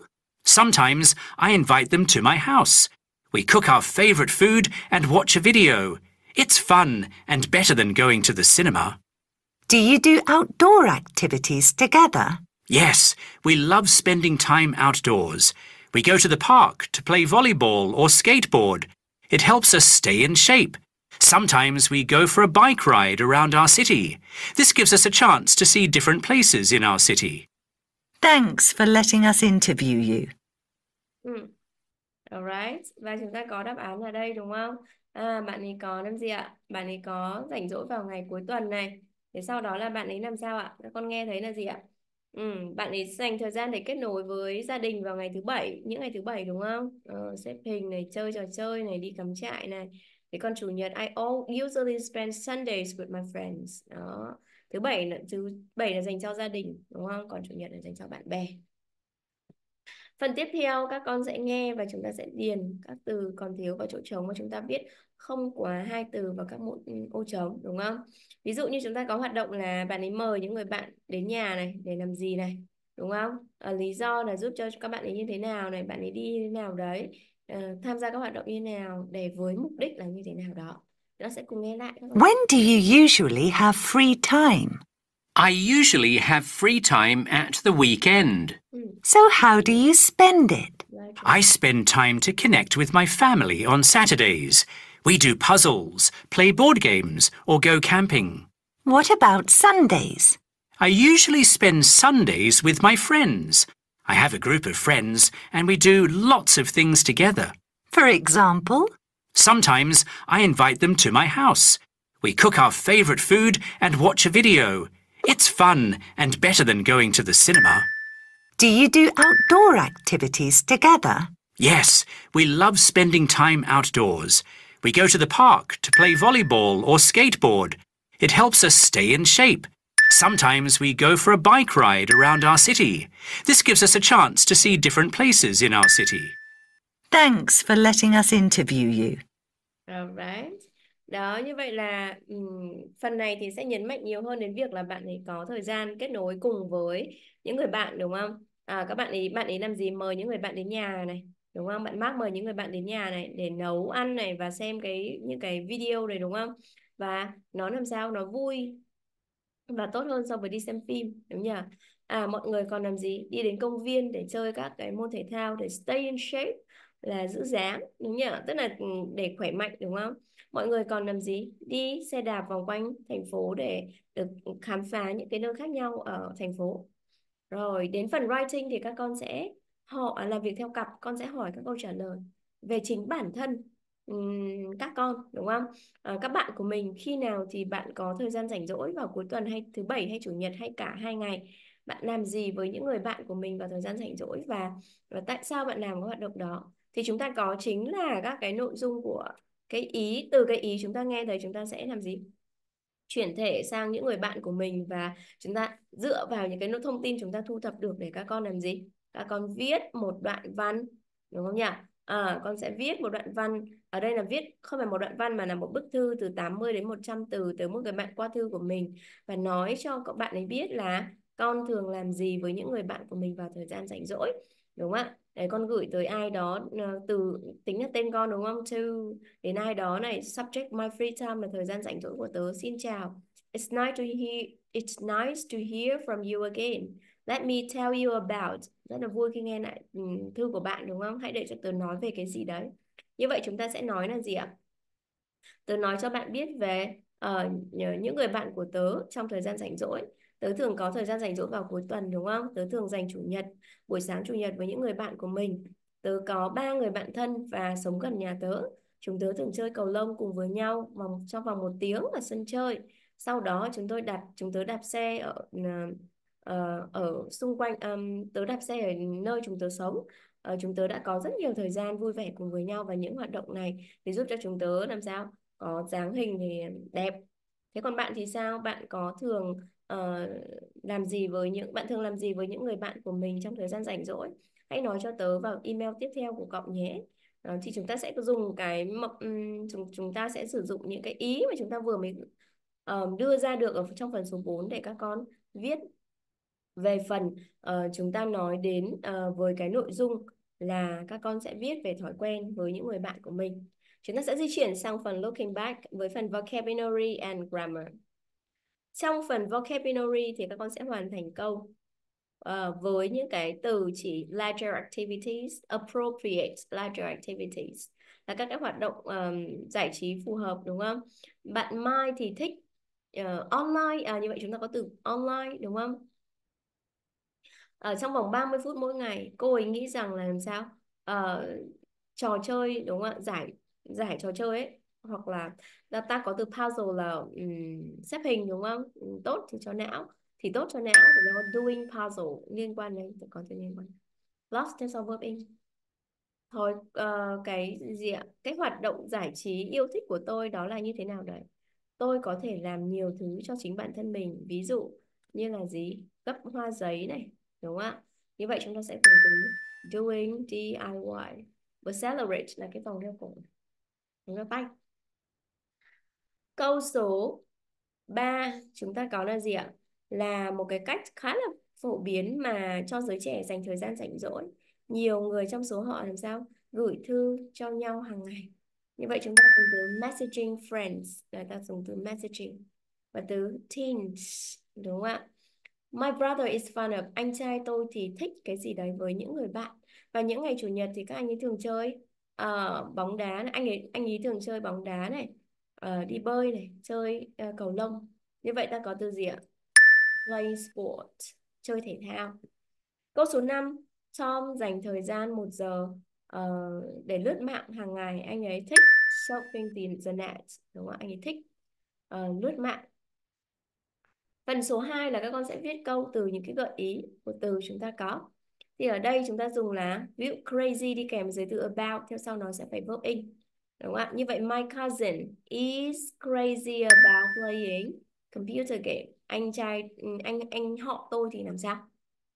Sometimes I invite them to my house. We cook our favourite food and watch a video. It's fun and better than going to the cinema. Do you do outdoor activities together? Yes, we love spending time outdoors. We go to the park to play volleyball or skateboard. It helps us stay in shape. Sometimes we go for a bike ride around our city. This gives us a chance to see different places in our city. Thanks for letting us interview you. Ừ. Alright, và chúng ta có đáp án ở đây đúng không? À, bạn ấy có làm gì ạ? Bạn ấy có rảnh rỗi vào ngày cuối tuần này. Thế sau đó là bạn ấy làm sao ạ? Các con nghe thấy là gì ạ? Ừ, bạn ấy dành thời gian để kết nối với gia đình vào ngày thứ bảy, những ngày thứ bảy đúng không? Ờ, xếp hình này, chơi trò chơi này, đi cắm trại này. Thế còn chủ nhật, I all usually spend Sundays with my friends. Đó. Thứ bảy là thứ bảy là dành cho gia đình đúng không? Còn chủ nhật là dành cho bạn bè. Phần tiếp theo các con sẽ nghe và chúng ta sẽ điền các từ còn thiếu vào chỗ trống và chúng ta viết không quá hai từ vào các mũ ô trống đúng không? Ví dụ như chúng ta có hoạt động là bạn ấy mời những người bạn đến nhà này để làm gì này, đúng không? À, lý do là giúp cho các bạn ấy như thế nào này, bạn ấy đi như thế nào đấy, à, tham gia các hoạt động như thế nào để với mục đích là như thế nào đó. Nó sẽ cùng nghe lại. Các con. When do you usually have free time? I usually have free time at the weekend. Ừ. So how do you spend it? I spend time to connect with my family on Saturdays. We do puzzles, play board games, or go camping. What about Sundays? I usually spend Sundays with my friends. I have a group of friends and we do lots of things together. For example? Sometimes I invite them to my house. We cook our favourite food and watch a video. It's fun and better than going to the cinema. Do you do outdoor activities together? Yes, we love spending time outdoors. We go to the park to play volleyball or skateboard. It helps us stay in shape. Sometimes we go for a bike ride around our city. This gives us a chance to see different places in our city. Thanks for letting us interview you. Alright. Đó, như vậy là um, phần này thì sẽ nhấn mạnh nhiều hơn đến việc là bạn ấy có thời gian kết nối cùng với những người bạn đúng không? À, các bạn ấy bạn ấy làm gì? Mời những người bạn đến nhà này, đúng không? Bạn Mark mời những người bạn đến nhà này để nấu ăn này và xem cái những cái video này đúng không? Và nó làm sao nó vui và tốt hơn so với đi xem phim, đúng nhỉ? À, mọi người còn làm gì? Đi đến công viên để chơi các cái môn thể thao để stay in shape, là giữ dáng, đúng nhỉ? Tức là để khỏe mạnh, đúng không? Mọi người còn làm gì? Đi xe đạp vòng quanh thành phố để được khám phá những cái nơi khác nhau ở thành phố. Rồi đến phần writing thì các con sẽ họ làm việc theo cặp, con sẽ hỏi các câu trả lời về chính bản thân um, các con, đúng không? À, các bạn của mình khi nào thì bạn có thời gian rảnh rỗi vào cuối tuần hay thứ bảy hay chủ nhật hay cả hai ngày, bạn làm gì với những người bạn của mình vào thời gian rảnh rỗi và, và tại sao bạn làm cái hoạt động đó, thì chúng ta có chính là các cái nội dung của cái ý, từ cái ý chúng ta nghe thấy chúng ta sẽ làm gì, chuyển thể sang những người bạn của mình và chúng ta dựa vào những cái thông tin chúng ta thu thập được để các con làm gì, các con viết một đoạn văn, đúng không nhỉ? À, con sẽ viết một đoạn văn, ở đây là viết không phải một đoạn văn mà là một bức thư từ tám mươi đến một trăm từ tới một người bạn qua thư của mình và nói cho các bạn ấy biết là con thường làm gì với những người bạn của mình vào thời gian rảnh rỗi, đúng không ạ? Đấy, con gửi tới ai đó từ tính là tên con đúng không? To đến ai đó này, subject my free time là thời gian rảnh rỗi của tớ. Xin chào. It's nice to hear It's nice to hear from you again. Let me tell you about. Rất là vui khi nghe lại um, thư của bạn đúng không? Hãy để cho tớ nói về cái gì đấy. Như vậy chúng ta sẽ nói là gì ạ? Tớ nói cho bạn biết về uh, những người bạn của tớ trong thời gian rảnh rỗi. Tớ thường có thời gian rảnh rỗi vào cuối tuần đúng không? Tớ thường dành chủ nhật, buổi sáng chủ nhật với những người bạn của mình. Tớ có ba người bạn thân và sống gần nhà tớ. Chúng tớ thường chơi cầu lông cùng với nhau vòng, trong vòng một tiếng ở sân chơi. Sau đó chúng tôi đạp, chúng tớ đạp xe ở uh, uh, ở xung quanh, um, tớ đạp xe ở nơi chúng tớ sống. Uh, chúng tớ đã có rất nhiều thời gian vui vẻ cùng với nhau và những hoạt động này để giúp cho chúng tớ làm sao có dáng hình thì đẹp. Thế còn bạn thì sao? Bạn có thường uh, làm gì với những bạn thường làm gì với những người bạn của mình trong thời gian rảnh rỗi? Hãy nói cho tớ vào email tiếp theo của cậu nhé. Uh, thì chúng ta sẽ dùng cái um, chúng chúng ta sẽ sử dụng những cái ý mà chúng ta vừa mới uh, đưa ra được ở trong phần số bốn để các con viết về phần uh, chúng ta nói đến uh, với cái nội dung là các con sẽ viết về thói quen với những người bạn của mình. Chúng ta sẽ di chuyển sang phần looking back với phần vocabulary and grammar. Trong phần vocabulary thì các con sẽ hoàn thành câu uh, với những cái từ chỉ leisure activities, appropriate leisure activities, là các cái hoạt động um, giải trí phù hợp, đúng không? Bạn Mai thì thích uh, online, à, như vậy chúng ta có từ online, đúng không? Ở trong vòng ba mươi phút mỗi ngày, cô ấy nghĩ rằng là làm sao? Ờ, trò chơi, đúng không ạ? Giải giải trò chơi ấy, hoặc là ta, ta có từ puzzle là um, xếp hình, đúng không? Um, tốt thì cho não, thì tốt cho não thì nó doing puzzle liên quan đến, có từ liên quan. Lost theo sau verb in. Thôi ờ, cái gì ạ? Cái hoạt động giải trí yêu thích của tôi đó là như thế nào đấy? Tôi có thể làm nhiều thứ cho chính bản thân mình, ví dụ như là gì? Gấp hoa giấy này, đúng không ạ? Như vậy chúng ta sẽ dùng từ doing đê i i. Và celebrate là cái vòng đeo cổ, đúng không? Tay. Câu số ba chúng ta có là gì ạ? Là một cái cách khá là phổ biến mà cho giới trẻ dành thời gian rảnh rỗi. Nhiều người trong số họ làm sao? Gửi thư cho nhau hàng ngày. Như vậy chúng ta dùng từ messaging friends, là ta dùng từ messaging. Và từ teens, đúng không ạ? My brother is fun of, anh trai tôi thì thích cái gì đấy với những người bạn. Và những ngày chủ nhật thì các anh ấy thường chơi uh, bóng đá, anh ấy anh ấy thường chơi bóng đá này, uh, đi bơi này, chơi uh, cầu lông. Như vậy ta có từ gì ạ? Play sport, chơi thể thao. Câu số năm, Tom dành thời gian một giờ uh, để lướt mạng hàng ngày. Anh ấy thích shopping the internet, đúng không? Anh ấy thích uh, lướt mạng. Phần số hai là các con sẽ viết câu từ những cái gợi ý của từ chúng ta có. Thì ở đây chúng ta dùng là ví dụ crazy đi kèm với từ about, theo sau nó sẽ phải verb in, đúng không ạ? Như vậy my cousin is crazy about playing computer game. Anh trai anh anh họ tôi thì làm sao?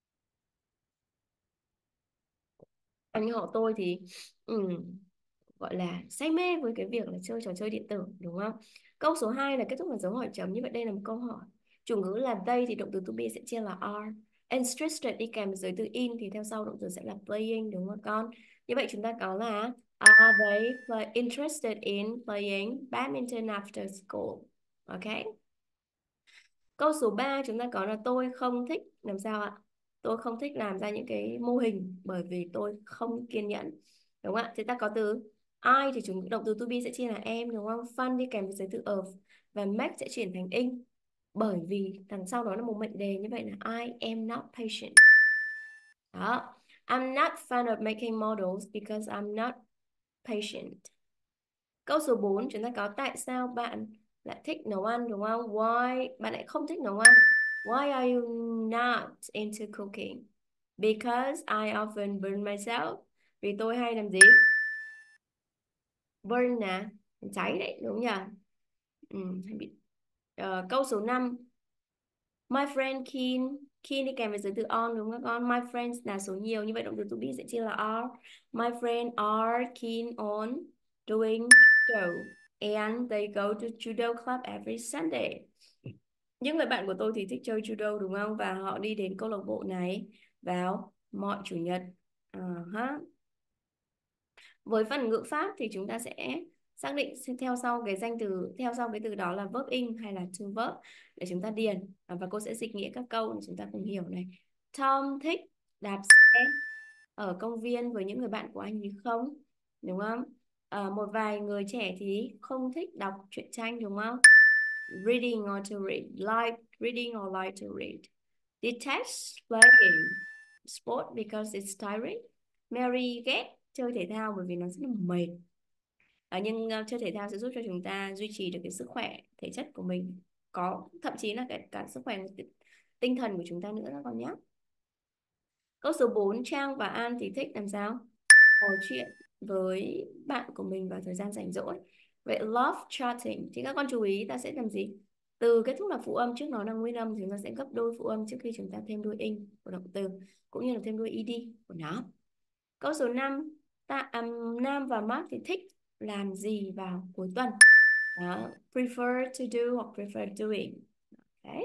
Anh họ tôi thì um, gọi là say mê với cái việc là chơi trò chơi điện tử, đúng không? Câu số hai là kết thúc bằng dấu hỏi chấm, như vậy đây là một câu hỏi. Chủ ngữ là they thì động từ to be sẽ chia là are. Interested đi kèm với từ in thì theo sau động từ sẽ là playing, đúng không con? Như vậy chúng ta có là are they play, interested in playing badminton after school? Ok. Câu số ba chúng ta có là tôi không thích làm sao ạ? Tôi không thích làm ra những cái mô hình bởi vì tôi không kiên nhẫn. Đúng không ạ? Thì ta có từ I thì chúng động từ to be sẽ chia là em, đúng không? Fun đi kèm với giới từ of và make sẽ chuyển thành in. Bởi vì đằng sau đó là một mệnh đề, như vậy là I am not patient. Đó. I'm not fond of making models because I'm not patient. Câu số bốn chúng ta có tại sao bạn lại thích nấu ăn, đúng không? Why bạn lại không thích nấu ăn? Why are you not into cooking? Because I often burn myself. Vì tôi hay làm gì? Burn nè, cháy đấy, đúng nhỉ? Ừ, hay bị... Ờ, câu số năm. My friend keen, keen đi kèm với giới từ on, đúng không con? My friends là số nhiều, như vậy động từ to be sẽ chia là are. My friends are keen on doing judo and they go to judo club every Sunday. Những người bạn của tôi thì thích chơi judo, đúng không? Và họ đi đến câu lạc bộ này vào mọi chủ nhật. Uh-huh. Với phần ngữ pháp thì chúng ta sẽ xác định theo sau cái danh từ, theo sau cái từ đó là verb in hay là to verb để chúng ta điền, và cô sẽ dịch nghĩa các câu để chúng ta cùng hiểu này. Tom thích đạp xe ở công viên với những người bạn của anh ấy không? Đúng không? À, một vài người trẻ thì không thích đọc truyện tranh, đúng không? Reading or to read, like reading or like to read. Detest playing sport because it's tiring. Mary ghét chơi thể thao bởi vì nó rất là mệt. À, nhưng uh, chơi thể thao sẽ giúp cho chúng ta duy trì được cái sức khỏe thể chất của mình, có thậm chí là cả, cả sức khỏe tinh thần của chúng ta nữa các con nhé. Câu số bốn, Trang và An thì thích làm sao? Trò chuyện với bạn của mình vào thời gian rảnh rỗi. Vậy love chatting thì các con chú ý ta sẽ làm gì? Từ kết thúc là phụ âm, trước nó là nguyên âm thì chúng ta sẽ gấp đôi phụ âm trước khi chúng ta thêm đuôi in của động từ, cũng như là thêm đuôi ed của nó. Câu số năm, ta, um, Nam và Mark thì thích làm gì vào cuối tuần? Đó, prefer to do hoặc prefer doing. Đấy.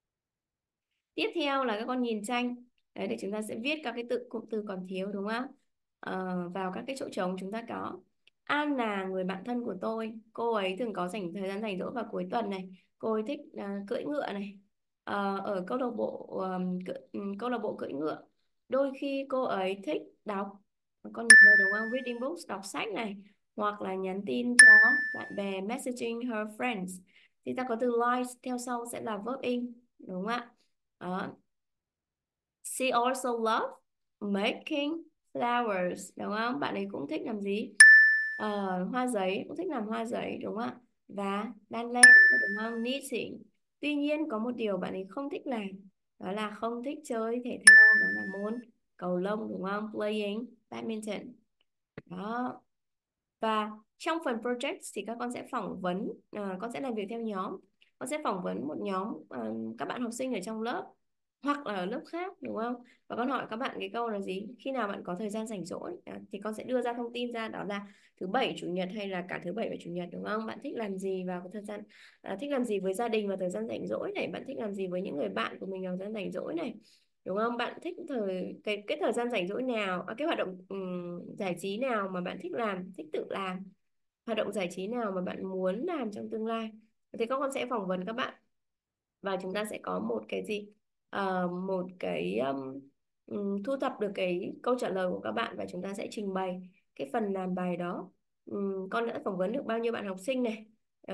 Tiếp theo là các con nhìn tranh. Đấy, để chúng ta sẽ viết các cái tự cụm từ còn thiếu, đúng không? ờ, vào các cái chỗ trống chúng ta có An là người bạn thân của tôi. Cô ấy thường có dành thời gian rảnh rỗi vào cuối tuần này. Cô ấy thích à, cưỡi ngựa này. Ờ, ở câu lạc bộ ờm, cưỡi- ừm, câu lạc bộ cưỡi ngựa. Đôi khi cô ấy thích đọc. Con nhớ rồi đúng không? Reading books, đọc sách này. Hoặc là nhắn tin cho bạn bè, messaging her friends. Thì ta có từ like theo sau sẽ là verb in, đúng không ạ? Đó. She also loves making flowers, đúng không? Bạn ấy cũng thích làm gì? Ờ, hoa giấy, cũng thích làm hoa giấy, đúng không ạ? Và đan len, đúng không? Knitting. Tuy nhiên có một điều bạn ấy không thích làm, đó là không thích chơi thể thao, đó là môn cầu lông, đúng không? Playing badminton. Đó. Và trong phần project thì các con sẽ phỏng vấn, à, con sẽ làm việc theo nhóm. Con sẽ phỏng vấn một nhóm à, các bạn học sinh ở trong lớp hoặc là ở lớp khác, đúng không? Và con hỏi các bạn cái câu là gì? Khi nào bạn có thời gian rảnh rỗi? À, thì con sẽ đưa ra thông tin ra, đó là thứ bảy, chủ nhật hay là cả thứ bảy và chủ nhật, đúng không? Bạn thích làm gì vào cái thời gian à, thích làm gì với gia đình vào thời gian rảnh rỗi này? Bạn thích làm gì với những người bạn của mình vào thời gian rảnh rỗi này? Đúng không? Bạn thích thời cái cái thời gian rảnh rỗi nào, à, cái hoạt động ừm, giải trí nào mà bạn thích làm, thích tự làm, hoạt động giải trí nào mà bạn muốn làm trong tương lai. Thì các con sẽ phỏng vấn các bạn và chúng ta sẽ có một cái gì. Ờ, một cái um, ừm, thu thập được cái câu trả lời của các bạn và chúng ta sẽ trình bày cái phần làm bài đó. Ừm, con đã phỏng vấn được bao nhiêu bạn học sinh này.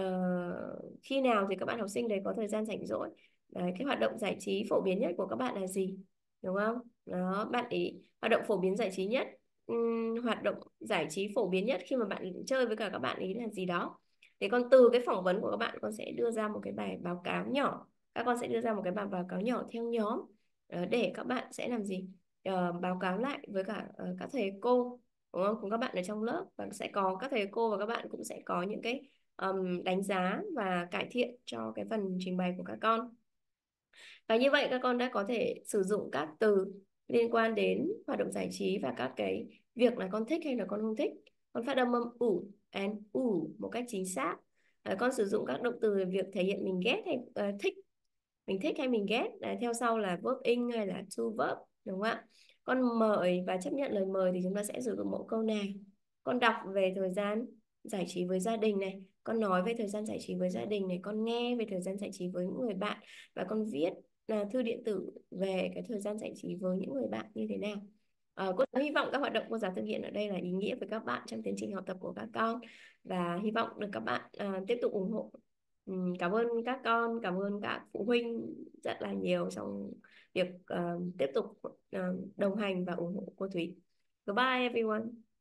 Ờ, khi nào thì các bạn học sinh đấy có thời gian rảnh rỗi. Đấy, cái hoạt động giải trí phổ biến nhất của các bạn là gì, đúng không? Đó, bạn ý hoạt động phổ biến giải trí nhất, ừm, hoạt động giải trí phổ biến nhất khi mà bạn chơi với cả các bạn ý là gì đó. Thế còn từ cái phỏng vấn của các bạn, con sẽ đưa ra một cái bài báo cáo nhỏ. Các con sẽ đưa ra một cái bài báo cáo nhỏ theo nhóm, ờ, để các bạn sẽ làm gì. Ờ, báo cáo lại với cả ờ, các thầy cô, đúng không, cùng các bạn ở trong lớp, và sẽ có các thầy cô và các bạn cũng sẽ có những cái ừm, đánh giá và cải thiện cho cái phần trình bày của các con. Và như vậy các con đã có thể sử dụng các từ liên quan đến hoạt động giải trí và các cái việc là con thích hay là con không thích. Con phát âm âm ủ and ủ một cách chính xác. À, con sử dụng các động từ về việc thể hiện mình ghét hay ờ, thích, mình thích hay mình ghét. Đấy, theo sau là verb in hay là to verb, đúng không ạ? Con mời và chấp nhận lời mời thì chúng ta sẽ sử dụng mẫu câu nào. Con đọc về thời gian giải trí với gia đình này, con nói về thời gian giải trí với gia đình này, con nghe về thời gian giải trí với những người bạn, và con viết là thư điện tử về cái thời gian giải trí với những người bạn như thế nào. À, cô giáo hy vọng các hoạt động cô giáo thực hiện ở đây là ý nghĩa với các bạn trong tiến trình học tập của các con, và hy vọng được các bạn à, tiếp tục ủng hộ. Ừm, cảm ơn các con, cảm ơn các phụ huynh rất là nhiều trong việc uh, tiếp tục uh, đồng hành và ủng hộ cô Thúy. Goodbye everyone.